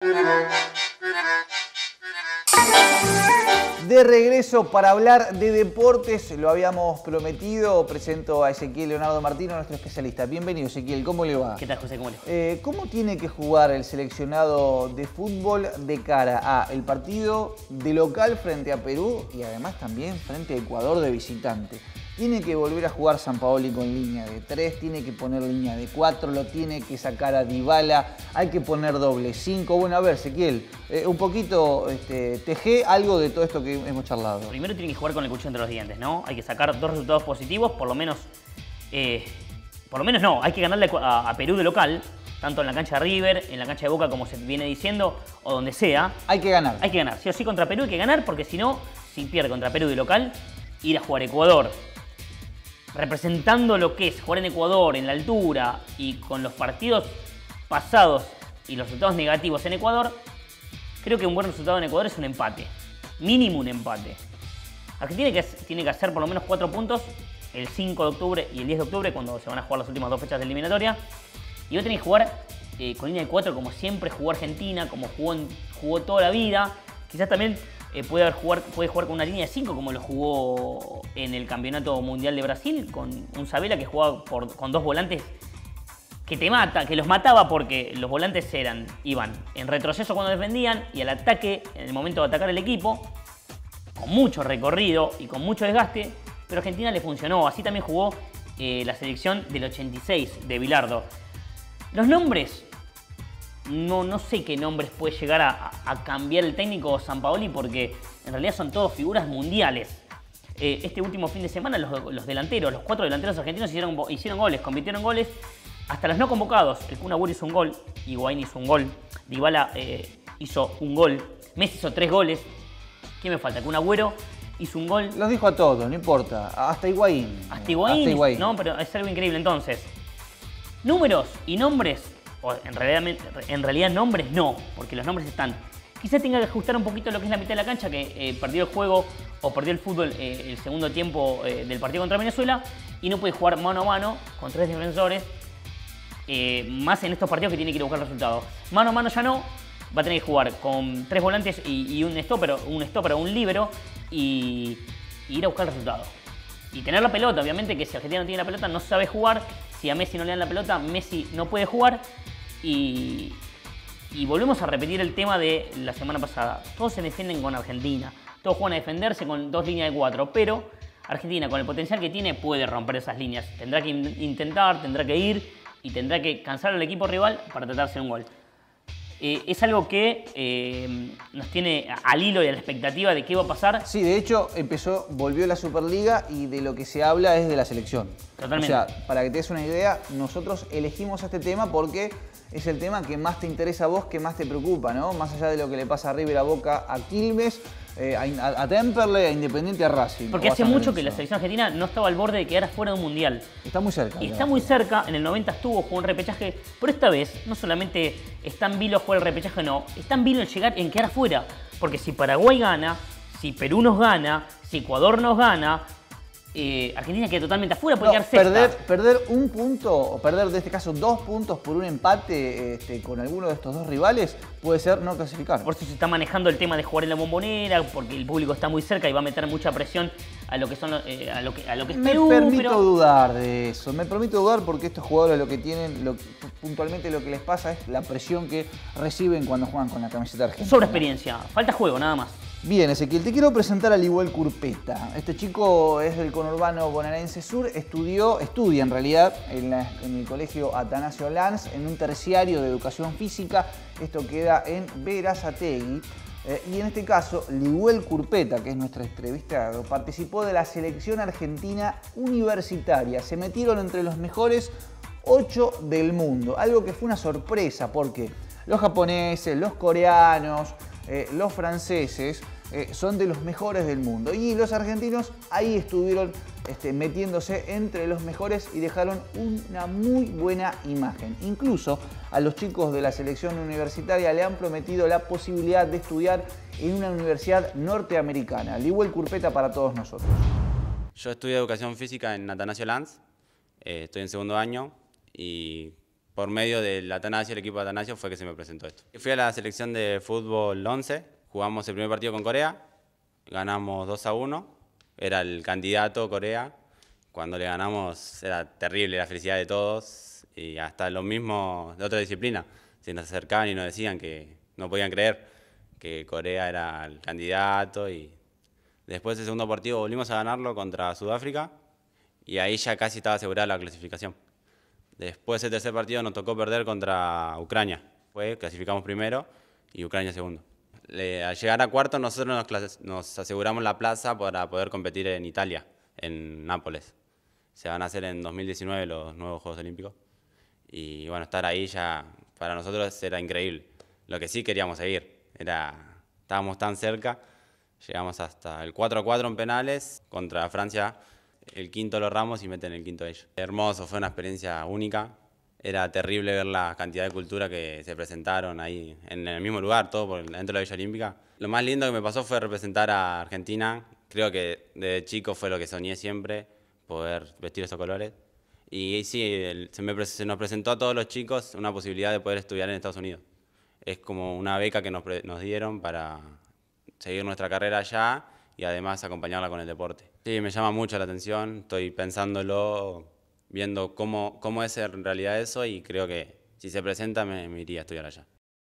De regreso para hablar de deportes, lo habíamos prometido, presento a Ezequiel Leonardo Martino, nuestro especialista. Bienvenido, Ezequiel, ¿cómo le va? ¿Qué tal, José? ¿Cómo le va? ¿Cómo tiene que jugar el seleccionado de fútbol de cara a el partido de local frente a Perú y además también frente a Ecuador de visitante? Tiene que volver a jugar Sampaoli con línea de 3, tiene que poner línea de 4, lo tiene que sacar a Dybala, hay que poner doble 5. Bueno, a ver, Ezequiel, un poquito teje algo de todo esto que hemos charlado. Primero tiene que jugar con el cuchillo entre los dientes, ¿no? Hay que sacar 2 resultados positivos, por lo menos no, hay que ganarle a Perú de local, tanto en la cancha de River, en la cancha de Boca, como se viene diciendo, o donde sea. Hay que ganar. Hay que ganar, sí o sí contra Perú hay que ganar, porque si no, si pierde contra Perú de local, ir a jugar a Ecuador, representando lo que es jugar en Ecuador, en la altura y con los partidos pasados y los resultados negativos en Ecuador, creo que un buen resultado en Ecuador es un empate, mínimo un empate. Argentina tiene que hacer por lo menos 4 puntos el 5 de octubre y el 10 de octubre, cuando se van a jugar las últimas 2 fechas de eliminatoria, y va a tener que jugar con línea de 4 como siempre jugó Argentina, como jugó toda la vida. Quizás también puede jugar con una línea de 5 como lo jugó en el Campeonato Mundial de Brasil, con un Sabella que jugaba con 2 volantes que los mataba, porque los volantes iban en retroceso cuando defendían y al ataque en el momento de atacar el equipo, con mucho recorrido y con mucho desgaste, pero a Argentina le funcionó. Así también jugó la selección del 86 de Bilardo. Los nombres, no sé qué nombres puede llegar a cambiar el técnico Sampaoli, porque en realidad son todos figuras mundiales. Este último fin de semana los delanteros, los 4 delanteros argentinos hicieron goles, convirtieron goles. Hasta los no convocados, el Kun Agüero hizo un gol, Higuaín hizo un gol, Dybala hizo un gol, Messi hizo 3 goles. ¿Quién me falta? Kun Agüero hizo un gol. Los dijo a todos, no importa, hasta Higuaín. Hasta Higuaín. No, pero es algo increíble. Entonces, números y nombres, o en realidad nombres no, porque los nombres están. Quizá tenga que ajustar un poquito lo que es la mitad de la cancha, que perdió el juego o perdió el fútbol el segundo tiempo del partido contra Venezuela, y no puede jugar mano a mano con 3 defensores, más en estos partidos que tiene que ir a buscar resultados. Mano a mano ya no, va a tener que jugar con 3 volantes y un stopper o un líbero, y ir a buscar el resultado. Y tener la pelota, obviamente, que si Argentina no tiene la pelota no sabe jugar. Si a Messi no le dan la pelota, Messi no puede jugar. Y volvemos a repetir el tema de la semana pasada. Todos se defienden con Argentina, todos juegan a defenderse con 2 líneas de 4, pero Argentina, con el potencial que tiene, puede romper esas líneas. Tendrá que intentar, tendrá que ir y tendrá que cansar al equipo rival para tratar de hacer un gol. Es algo que nos tiene al hilo y a la expectativa de qué va a pasar. Sí, de hecho, volvió la Superliga y de lo que se habla es de la selección. Totalmente. O sea, para que te des una idea, nosotros elegimos este tema porque es el tema que más te interesa a vos, que más te preocupa, ¿no? Más allá de lo que le pasa a River, a Boca, a Quilmes, a Temperley, a Independiente, a Racing. Porque hace mucho que la selección argentina no estaba al borde de quedar fuera de un mundial. Está muy cerca. Y está muy cerca, en el 90 jugó un repechaje, pero esta vez no solamente está en vilo jugar el repechaje, no, está en vilo en quedar fuera. Porque si Paraguay gana, si Perú nos gana, si Ecuador nos gana, Argentina queda totalmente afuera, puede quedar sexta. Perder un punto, o perder en este caso 2 puntos por un empate con alguno de estos 2 rivales, puede ser no clasificar. Por eso se está manejando el tema de jugar en la Bombonera, porque el público está muy cerca y va a meter mucha presión a lo que son a lo que es Perú. Me permito dudar de eso, me permito dudar porque estos jugadores lo que tienen, puntualmente lo que les pasa es la presión que reciben cuando juegan con la camiseta argentina. Sobre experiencia, falta juego nada más. Bien, Ezequiel, te quiero presentar a Liuel Curpeta. Este chico es del conurbano bonaerense sur, estudia en realidad en el colegio Atanasio Lanz, en un terciario de educación física. Esto queda en Berazategui. Y en este caso, Liuel Curpeta, que es nuestra entrevista, participó de la selección argentina universitaria. Se metieron entre los mejores 8 del mundo. Algo que fue una sorpresa porque los japoneses, los coreanos, los franceses son de los mejores del mundo y los argentinos ahí estuvieron metiéndose entre los mejores y dejaron una muy buena imagen. Incluso a los chicos de la selección universitaria le han prometido la posibilidad de estudiar en una universidad norteamericana. Liuel Curpeta para todos nosotros. Yo estudio educación física en Atanasio Lanz, estoy en segundo año y por medio del Atanasio, el equipo de Atanasio, fue que se me presentó esto. Fui a la selección de fútbol 11, jugamos el primer partido con Corea, ganamos 2-1, era el candidato Corea. Cuando le ganamos era terrible la felicidad de todos y hasta los mismos de otra disciplina se nos acercaban y nos decían que no podían creer que Corea era el candidato. Y después del segundo partido volvimos a ganarlo contra Sudáfrica y ahí ya casi estaba asegurada la clasificación. Después del tercer partido nos tocó perder contra Ucrania. Clasificamos primero y Ucrania segundo. Al llegar a cuarto nosotros nos aseguramos la plaza para poder competir en Italia, en Nápoles. Se van a hacer en 2019 los nuevos Juegos Olímpicos. Y bueno, estar ahí ya para nosotros era increíble. Lo que sí queríamos seguir, estábamos tan cerca, llegamos hasta el 4-4 en penales, contra Francia el quinto lo erramos y meten el quinto ellos. Hermoso, fue una experiencia única. Era terrible ver la cantidad de cultura que se presentaron ahí en el mismo lugar, todo dentro de la Villa Olímpica. Lo más lindo que me pasó fue representar a Argentina. Creo que desde chico fue lo que soñé siempre, poder vestir esos colores. Y sí, se nos presentó a todos los chicos una posibilidad de poder estudiar en Estados Unidos. Es como una beca que nos dieron para seguir nuestra carrera allá y además acompañarla con el deporte. Sí, me llama mucho la atención, estoy pensándolo, viendo cómo es en realidad eso y creo que si se presenta me iría a estudiar allá.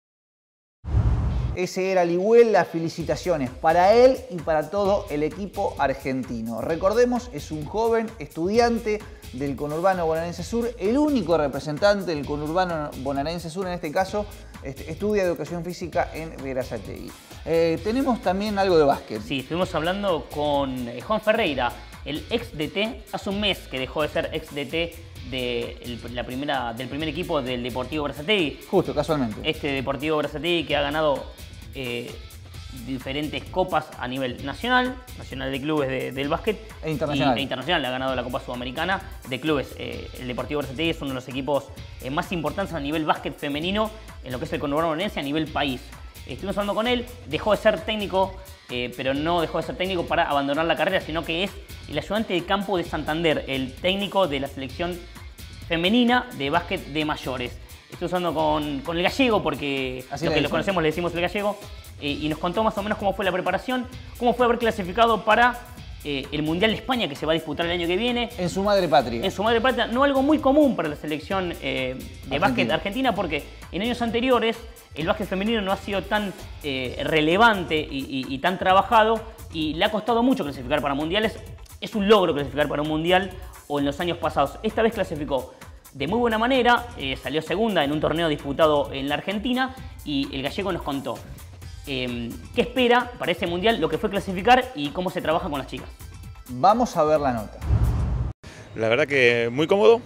Ese era Ligüel, las felicitaciones para él y para todo el equipo argentino. Recordemos, es un joven estudiante del conurbano bonaerense sur, el único representante del conurbano bonaerense sur, en este caso, estudia educación física en Berazategui. Tenemos también algo de básquet. Sí, estuvimos hablando con Juan Ferreira, el ex DT, hace un mes que dejó de ser ex DT del primer equipo del Deportivo Berazategui. Justo, casualmente. Este Deportivo Berazategui que ha ganado diferentes copas a nivel nacional de clubes del básquet e internacional. Le ha ganado la Copa Sudamericana de clubes. El Deportivo Berazategui es uno de los equipos más importantes a nivel básquet femenino en lo que es el conurbano bonaerense a nivel país. Estuvimos hablando con él, dejó de ser técnico, pero no dejó de ser técnico para abandonar la carrera, sino que es el ayudante de campo de Santander, el técnico de la selección femenina de básquet de mayores. Estoy usando con el gallego, porque así los que lo conocemos le decimos el gallego, y nos contó más o menos cómo fue la preparación, cómo fue haber clasificado para el Mundial de España que se va a disputar el año que viene. En su madre patria. En su madre patria, no algo muy común para la selección de básquet argentina, porque en años anteriores el básquet femenino no ha sido tan relevante y tan trabajado, y le ha costado mucho clasificar para mundiales. Es un logro clasificar para un mundial, o en los años pasados. Esta vez clasificó de muy buena manera, salió segunda en un torneo disputado en la Argentina, y el gallego nos contó qué espera para ese mundial, lo que fue clasificar y cómo se trabaja con las chicas. Vamos a ver la nota. La verdad que muy cómodo,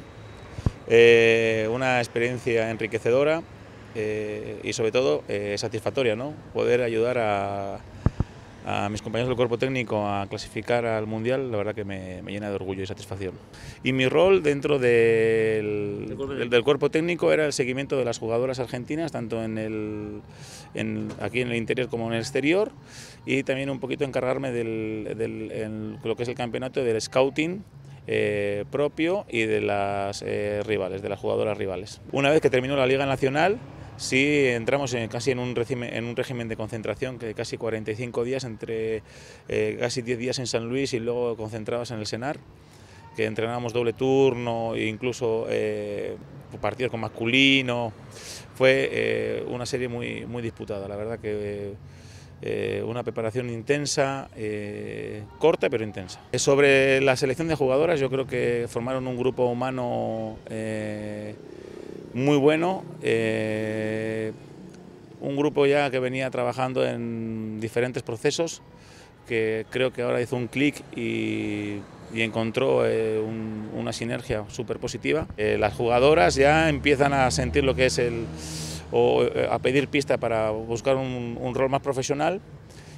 una experiencia enriquecedora y sobre todo satisfactoria, ¿no? Poder ayudar a mis compañeros del cuerpo técnico a clasificar al Mundial, la verdad que me llena de orgullo y satisfacción. Y mi rol dentro del cuerpo técnico era el seguimiento de las jugadoras argentinas, tanto aquí en el interior como en el exterior, y también un poquito encargarme de lo que es el campeonato del scouting propio y de las rivales, de las jugadoras rivales. Una vez que terminó la Liga Nacional, sí, entramos casi en un régimen de concentración, que casi 45 días, entre casi 10 días en San Luis y luego concentrados en el Senar, que entrenábamos doble turno e incluso partidos con masculino. Fue una serie muy disputada, la verdad que una preparación intensa, corta pero intensa. Sobre la selección de jugadoras, yo creo que formaron un grupo humano muy bueno, un grupo ya que venía trabajando en diferentes procesos, que creo que ahora hizo un clic y encontró una sinergia súper positiva. Las jugadoras ya empiezan a sentir lo que es a pedir pista para buscar un rol más profesional,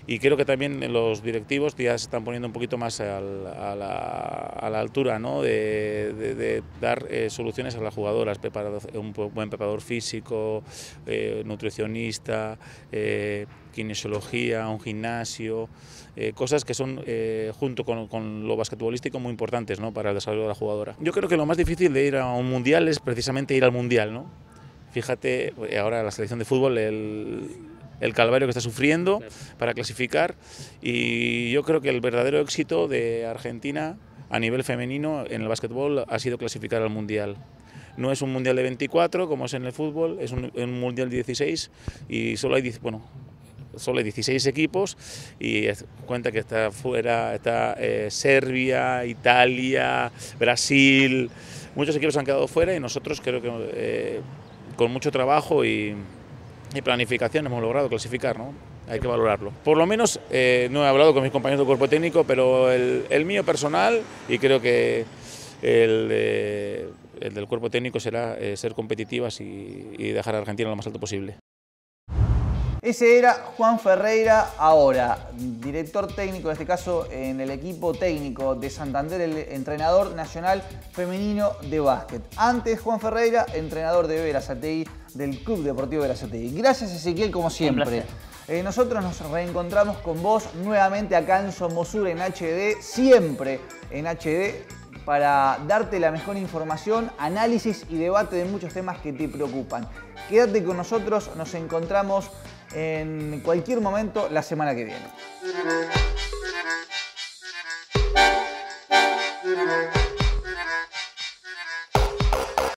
y creo que también los directivos ya se están poniendo un poquito más a la altura, ¿no? de dar soluciones a las jugadoras, un buen preparador físico, nutricionista, kinesiología, un gimnasio, cosas que son, junto con lo basquetbolístico, muy importantes, ¿no? Para el desarrollo de la jugadora. Yo creo que lo más difícil de ir a un mundial es precisamente ir al mundial, ¿no? Fíjate, ahora la selección de fútbol, el calvario que está sufriendo para clasificar, y yo creo que el verdadero éxito de Argentina a nivel femenino en el básquetbol ha sido clasificar al mundial. No es un mundial de 24 como es en el fútbol, es un mundial de 16 y solo hay 16 equipos, y cuenta que está fuera, está Serbia, Italia, Brasil, muchos equipos han quedado fuera, y nosotros creo que con mucho trabajo y planificación hemos logrado clasificar, ¿no? Hay que valorarlo. Por lo menos no he hablado con mis compañeros del cuerpo técnico, pero el mío personal, y creo que el del cuerpo técnico, será ser competitivas y dejar a Argentina lo más alto posible. Ese era Juan Ferreira, ahora director técnico, en este caso en el equipo técnico de Santander, el entrenador nacional femenino de básquet. Antes, Juan Ferreira, entrenador de Berazategui, del Club Deportivo Berazategui. Gracias, Ezequiel, como siempre. Nosotros nos reencontramos con vos nuevamente acá en Somosur en HD, siempre en HD, para darte la mejor información, análisis y debate de muchos temas que te preocupan. Quédate con nosotros, nos encontramos en cualquier momento la semana que viene.